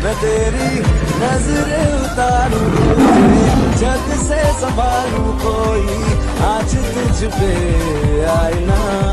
मैं तेरी नजरें उतारूं तुझे जग से संभालूं कोई आज तुझ पे आईना